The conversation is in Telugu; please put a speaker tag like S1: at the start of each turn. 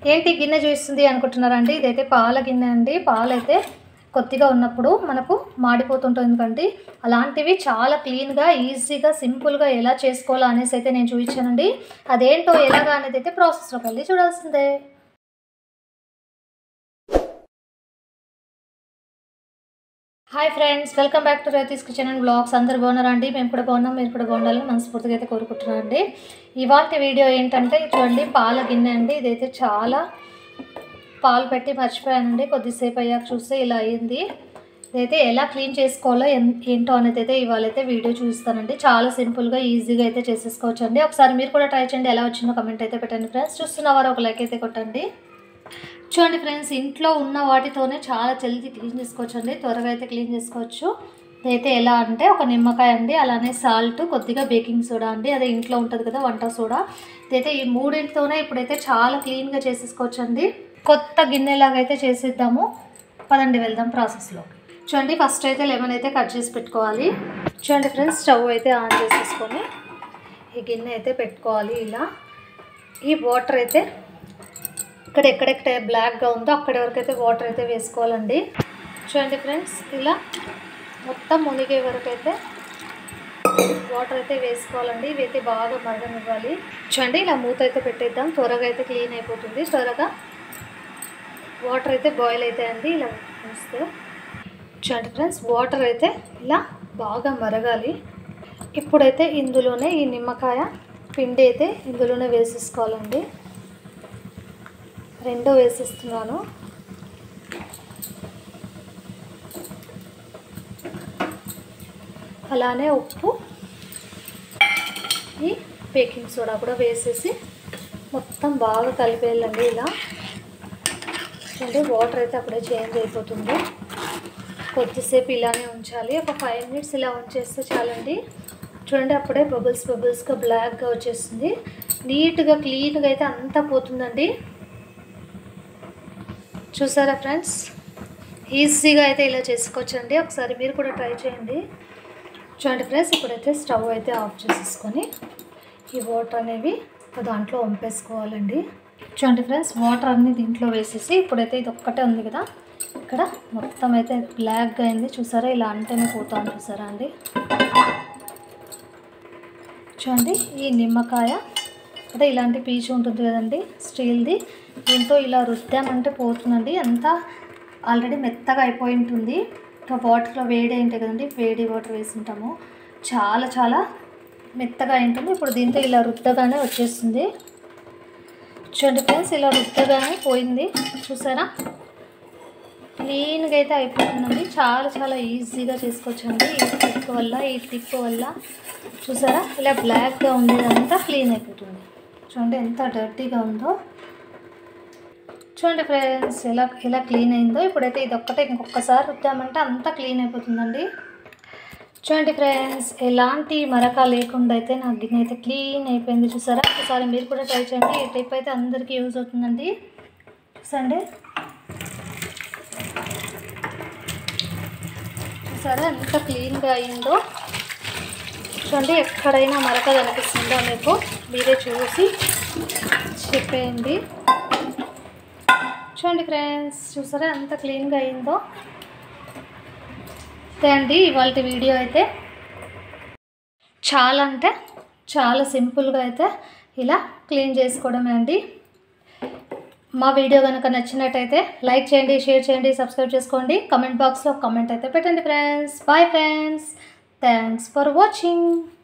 S1: ఏంటి గిన్నె చూపిస్తుంది అనుకుంటున్నారండి? ఇదైతే పాల గిన్నె అండి. పాలైతే కొద్దిగా ఉన్నప్పుడు మనకు మాడిపోతుంటుంది ఎందుకంటే అలాంటివి చాలా క్లీన్గా ఈజీగా సింపుల్గా ఎలా చేసుకోవాలో అనేసి అయితే నేను చూపించానండి. అదేంటో ఎలాగా అనేది అయితే ప్రాసెస్లోకి వెళ్ళి చూడాల్సిందే. Hi friends, welcome back to Raithi's kitchen and blogs. అందరు బాగున్నారండి? మేము కూడా బాగున్నాం, మీరు కూడా బాగుండాలని మనస్ఫూర్తిగా అయితే కోరుకుంటున్నానండి. ఇవాళ వీడియో ఏంటంటే చూడండి, పాల గిన్నె అండి. ఇదైతే చాలా పాలు పెట్టి మర్చిపోయానండి. కొద్దిసేపు అయ్యాక చూస్తే ఇలా అయ్యింది. ఇదైతే ఎలా క్లీన్ చేసుకోవాలో ఏంటో అనేది అయితే ఇవాళ అయితే వీడియో చూపిస్తానండి. చాలా సింపుల్గా ఈజీగా అయితే చేసేసుకోవచ్చు అండి. ఒకసారి మీరు కూడా ట్రై చేయండి. ఎలా వచ్చిందో కమెంట్ అయితే పెట్టండి ఫ్రెండ్స్. చూస్తున్నవారు ఒక లైక్ అయితే కొట్టండి. చూడండి ఫ్రెండ్స్, ఇంట్లో ఉన్న వాటితోనే చాలా జల్దీ క్లీన్ చేసుకోవచ్చు అండి. త్వరగా అయితే క్లీన్ చేసుకోవచ్చు. ఇదైతే ఎలా అంటే ఒక నిమ్మకాయ అండి, అలానే సాల్ట్, కొద్దిగా బేకింగ్ సోడా అండి, అదే ఇంట్లో ఉంటుంది కదా వంట సోడా. ఇదైతే ఈ మూడింటితోనే ఇప్పుడైతే చాలా క్లీన్గా చేసేసుకోవచ్చు అండి. కొత్త గిన్నెలాగా అయితే చేసేద్దాము. పదండి వెళ్దాం ప్రాసెస్లో. చూడండి, ఫస్ట్ అయితే లెమన్ అయితే కట్ చేసి పెట్టుకోవాలి. చూడండి ఫ్రెండ్స్, స్టవ్ అయితే ఆన్ చేసేసుకొని ఈ గిన్నె అయితే పెట్టుకోవాలి. ఇలా ఈ వాటర్ అయితే ఎక్కడెక్కడైతే బ్లాక్గా ఉందో అక్కడి వరకు అయితే వాటర్ అయితే వేసుకోవాలండి. చూడండి ఫ్రెండ్స్, ఇలా మొత్తం మునిగే వరకు అయితే వాటర్ అయితే వేసుకోవాలండి. ఇవైతే బాగా మరగనివ్వాలి. చూడండి, ఇలా మూత అయితే పెట్టేద్దాం. త్వరగా అయితే క్లీన్ అయిపోతుంది. త్వరగా వాటర్ అయితే బాయిల్ అవుతాయండి ఇలా వేస్తే. చూడండి ఫ్రెండ్స్, వాటర్ అయితే ఇలా బాగా మరగాలి. ఇప్పుడైతే ఇందులోనే ఈ నిమ్మకాయ పిండి అయితే ఇందులోనే వేసేసుకోవాలండి. రెండో వేసేస్తున్నాను. అలానే ఉప్పు, ఈ బేకింగ్ సోడా కూడా వేసేసి మొత్తం బాగా కలిపేయాలండి. ఇలా చూడండి, వాటర్ అయితే అప్పుడే చేంజ్ అయిపోతుంది. కొద్దిసేపు ఇలానే ఉంచాలి. ఒక 5 మినిట్స్ ఇలా ఉంచేస్తే చాలండి. చూడండి, అప్పుడే బబుల్స్గా బ్లాక్గా వచ్చేస్తుంది. నీట్గా క్లీన్గా అయితే అంతా పోతుందండి. చూసారా ఫ్రెండ్స్, ఈజీగా అయితే ఇలా చేసుకోవచ్చండి. ఒకసారి మీరు కూడా ట్రై చేయండి. చూడండి ఫ్రెండ్స్, ఇప్పుడైతే స్టవ్ అయితే ఆఫ్ చేసేసుకొని ఈ వాటర్ అనేవి దాంట్లో వంపేసుకోవాలండి. చూడండి ఫ్రెండ్స్, వాటర్ అన్నీ దీంట్లో వేసేసి ఇప్పుడైతే ఇది ఒక్కటే ఉంది కదా, ఇక్కడ మొత్తం అయితే బ్లాక్గా అయింది. చూసారా, ఇలా అంటేనే పోతాను. చూసారా అండి? చూడండి, ఈ నిమ్మకాయ అంటే ఇలాంటి పీచు ఉంటుంది కదండి స్టీల్ది, దీంతో ఇలా రుద్దామంటే పోతుందండి. అంతా ఆల్రెడీ మెత్తగా అయిపోయి ఉంటుంది. ఇంకా వాటర్లో వేడి అయింటాయి కదండి, వేడి వాటర్ వేసి ఉంటాము, చాలా చాలా మెత్తగా ఉంటుంది. ఇప్పుడు దీంతో ఇలా రుద్దగానే వచ్చేస్తుంది. చూడండి ఫ్రెండ్స్, ఇలా రుద్దగానే పోయింది. చూసారా, క్లీన్గా అయితే అయిపోతుందండి. చాలా చాలా ఈజీగా చేసుకోవచ్చండి. ఈ టిప్ వల్ల చూసారా, ఇలా బ్లాక్గా ఉండేదంతా క్లీన్ అయిపోతుంది. చూడండి ఎంత డర్టీగా ఉందో. చూడండి ఫ్రెండ్స్, ఎలా క్లీన్ అయిందో. ఇప్పుడైతే ఇది ఒక్కటే ఇంకొకసారి రుద్దామంటే అంతా క్లీన్ అయిపోతుందండి. చూడండి ఫ్రెండ్స్, ఎలాంటి మరక లేకుండా అయితే నా గిన్నె అయితే క్లీన్ అయిపోయింది. చూసారా, ఒకసారి మీరు కూడా ట్రై చేయండి. ఈ టిప్ అయితే అందరికీ యూజ్ అవుతుందండి. చూసండి, చూసారా ఎంత క్లీన్గా అయిందో. చూడండి, ఎక్కడైనా మరక కనిపిస్తుందో మీకు మీరే చూసి చెప్పేయండి. చూడండి ఫ్రెండ్స్, చూసారా ఎంత క్లీన్గా అయిందో. అండి ఇవాళ వీడియో అయితే చాలా అంటే చాలా సింపుల్గా అయితే ఇలా క్లీన్ చేసుకోవడమే అండి. మా వీడియో కనుక నచ్చినట్టయితే లైక్ చేయండి, షేర్ చేయండి, సబ్స్క్రైబ్ చేసుకోండి. కమెంట్ బాక్స్లో కామెంట్ అయితే పెట్టండి friends. Bye friends, thanks for watching.